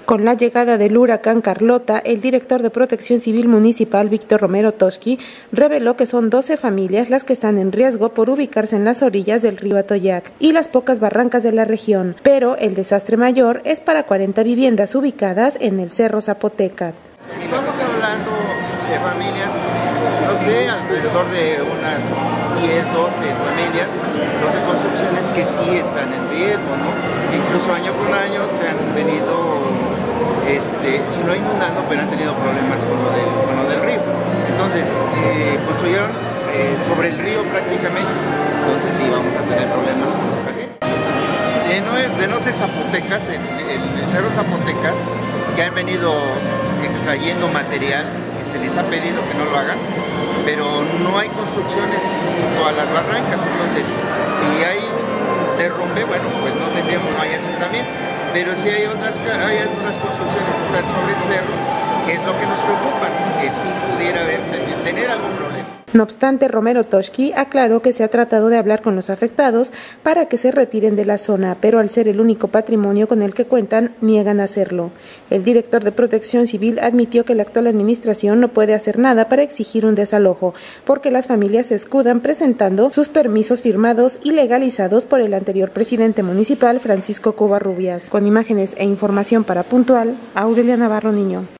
Con la llegada del huracán Carlota, el director de Protección Civil Municipal, Víctor Romero Toshki, reveló que son 12 familias las que están en riesgo por ubicarse en las orillas del río Atoyac y las pocas barrancas de la región, pero el desastre mayor es para 40 viviendas ubicadas en el Cerro Zapoteca. Estamos hablando de familias, no sé, alrededor de unas 10, 12 familias, 12 construcciones que sí están en riesgo, ¿no? Incluso año con año se han venido, si no inundando, pero han tenido problemas con lo del río. Entonces, construyeron sobre el río prácticamente, entonces sí vamos a tener problemas con esa gente. De no ser Zapotecas, el Cerro Zapotecas, que han venido extrayendo material, que se les ha pedido que no lo hagan, pero no hay construcciones junto a las barrancas, entonces si hay un derrumbe, bueno, pues no hay asentamiento, pero si hay otras construcciones que están sobre el cerro, que es lo que nos preocupa, que sí pudiera tener algún problema. No obstante, Romero Toshki aclaró que se ha tratado de hablar con los afectados para que se retiren de la zona, pero al ser el único patrimonio con el que cuentan, niegan hacerlo. El director de Protección Civil admitió que la actual administración no puede hacer nada para exigir un desalojo, porque las familias se escudan presentando sus permisos firmados y legalizados por el anterior presidente municipal, Francisco Covarrubias. Con imágenes e información para Puntual, Aurelia Navarro Niño.